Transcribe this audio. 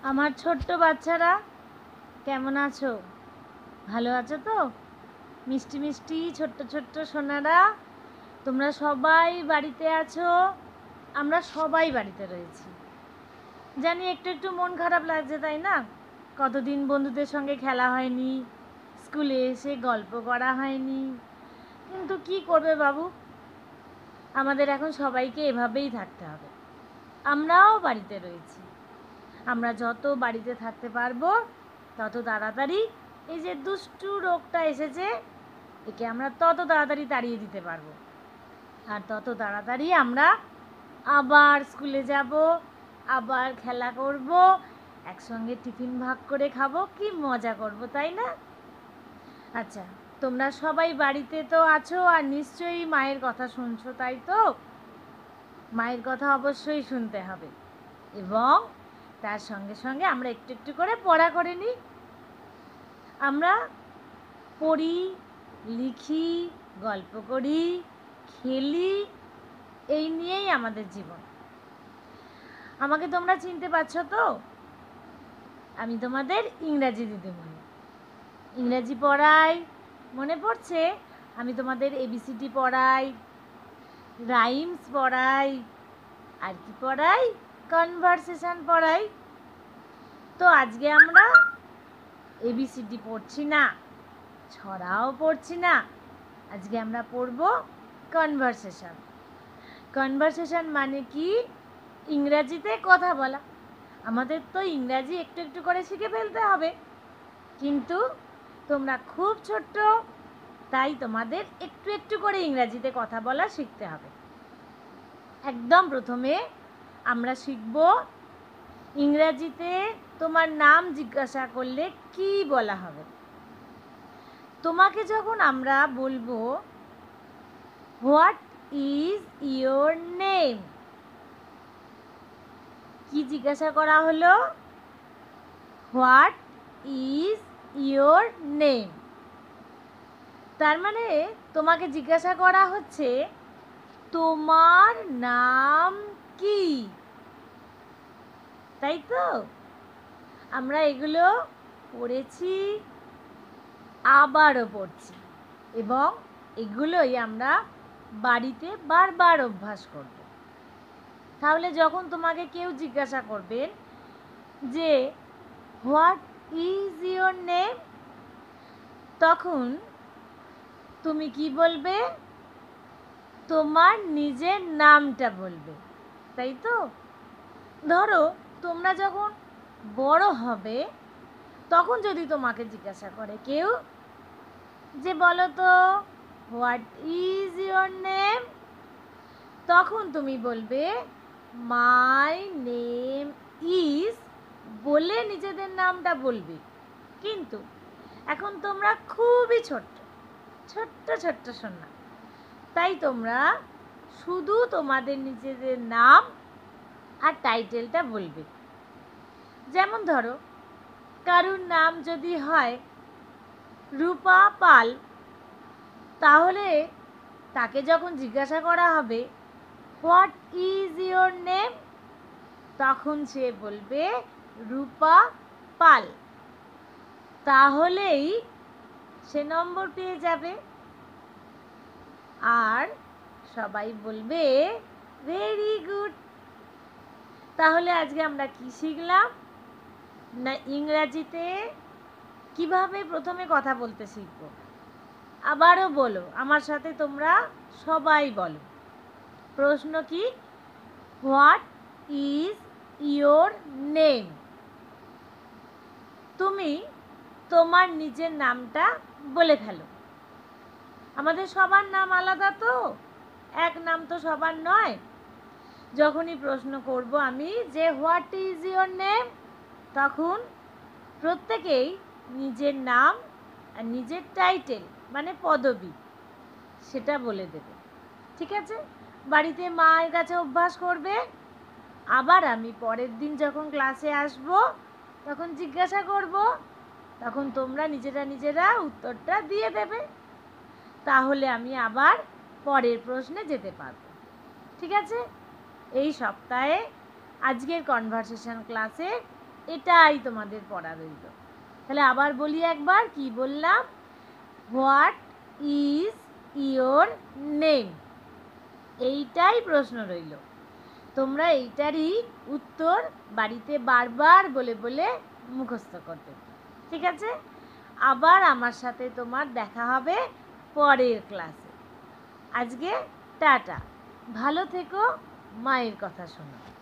আমার ছোট্ট বাচ্চারা কেমন আছো? ভালো আছো তো? মিষ্টি মিষ্টি ছোট্ট ছোট্ট সোনারা, তোমরা সবাই বাড়িতে আছো। আমরা সবাই বাড়িতে রয়েছি। জানি একটু একটু মন খারাপ লাগছে, তাই না? কতদিন বন্ধুদের সঙ্গে খেলা হয়নি, স্কুলে এসে গল্প করা হয়নি। কিন্তু কি করবে বাবু, আমাদের এখন সবাইকে এভাবেই থাকতে হবে। আমরাও বাড়িতে রয়েছি। আমরা যত বাড়িতে থাকতে পারবো তত তাড়াতাড়ি এই যে দুষ্টু রোগটা এসেছে, একে আমরা তত তাড়াতাড়ি তাড়িয়ে দিতে পারবো। আর তত তাড়াতাড়ি আমরা আবার স্কুলে যাব, আবার খেলা করব, একসঙ্গে টিফিন ভাগ করে খাবো, কি মজা করব, তাই না? আচ্ছা, তোমরা সবাই বাড়িতে তো আছো আর নিশ্চয়ই মায়ের কথা শুনছো, তাই তো? মায়ের কথা অবশ্যই শুনতে হবে এবং তার সঙ্গে সঙ্গে আমরা একটু একটু করে পড়া করে নিই। আমরা পড়ি, লিখি, গল্প করি, খেলি, এই নিয়েই আমাদের জীবন। আমাকে তোমরা চিনতে পারছো তো? আমি তোমাদের ইংরাজি দিদিমণি। ইংরাজি পড়াই, মনে পড়ছে? আমি তোমাদের এবিসিডি পড়াই, রাইমস পড়াই, আর কি পড়াই? কনভারসেশন পড়াই। তো আজকে আমরা এবিসিডি পড়ছি না, ছড়াও পড়ছি না, আজকে আমরা পড়ব কনভারসেশন। কনভারসেশন মানে কি? ইংরাজিতে কথা বলা। আমাদের তো ইংরাজি একটু একটু করে শিখে ফেলতে হবে, কিন্তু তোমরা খুব ছোট্ট, তাই তোমাদের একটু একটু করে ইংরাজিতে কথা বলা শিখতে হবে। একদম প্রথমে আমরা শিখব ইংরাজিতে তোমার নাম জিজ্ঞাসা করলে কি বলা হবে। তোমাকে যখন আমরা বলবো হোয়াট ইজ ইয়োর নেম, কি জিজ্ঞাসা করা হলো? What is your name. তার মানে তোমাকে জিজ্ঞাসা করা হচ্ছে তোমার নাম কি, তাই তো? আমরা এগুলো পড়েছি, আবারও পড়ছি এবং এগুলোই আমরা বাড়িতে বারবার অভ্যাস করব। তাহলে যখন তোমাকে কেউ জিজ্ঞাসা করবেন যে হোয়াট ইজ ইয়োর নেম, তখন তুমি কি বলবে? তোমার নিজের নামটা বলবে, তাই তো? ধরো তোমরা যখন বড় হবে, তখন যদি তোমাকে জিজ্ঞাসা করে কেউ যে বলো তো হোয়াট ইজ ইয়োর নেম, তখন তুমি বলবে মাই নেম ইজ, বলে নিজেদের নামটা বলবে। কিন্তু এখন তোমরা খুবই ছোট্ট ছোট্ট ছোট্ট শোনা, তাই তোমরা শুধু তোমাদের নিজেদের নাম আর টাইটেলটা বলবে। যেমন ধরো কারুর নাম যদি হয় রূপা পাল, তাহলে তাকে যখন জিজ্ঞাসা করা হবে হোয়াট ইজ ইয়োর নেম, তখন সে বলবে রূপা পাল। তাহলেই সে নম্বর পেয়ে যাবে আর সবাই বলবে ভেরি গুড। তাহলে আজকে আমরা কি শিখলাম না, ইংরাজিতে কিভাবে প্রথমে কথা বলতে শিখব। আবারও বলো আমার সাথে, তোমরা সবাই বলো। প্রশ্ন কি? What is your name. তুমি তোমার নিজের নামটা বলে ফেলো। আমাদের সবার নাম আলাদা, তো এক নাম তো সবার নয়। যখনই প্রশ্ন করব আমি যে হোয়াট ইজ ইয়োর নেম, তখন প্রত্যেকেই নিজের নাম আর নিজের টাইটেল মানে পদবি সেটা বলে দেবে, ঠিক আছে? বাড়িতে মায়ের কাছে অভ্যাস করবে। আবার আমি পরের দিন যখন ক্লাসে আসব তখন জিজ্ঞাসা করব, তখন তোমরা নিজেরা উত্তরটা দিয়ে দেবে। তাহলে আমি আবার পরের প্রশ্নে যেতে পারবো, ঠিক আছে? এই সপ্তাহে আজকের কনভারসেশন ক্লাসে এটাই তোমাদের পড়া রইল। তাহলে আবার বলি একবার, কি বললাম? হোয়াট ইজ ইয়োর নেম, এইটাই প্রশ্ন রইল। তোমরা এইটারই উত্তর বাড়িতে বারবার বলে বলে মুখস্থ করবে, ঠিক আছে? আবার আমার সাথে তোমার দেখা হবে পরের ক্লাসে। আজকে টাটা, ভালো থেকো, মায়ের কথা শোনো।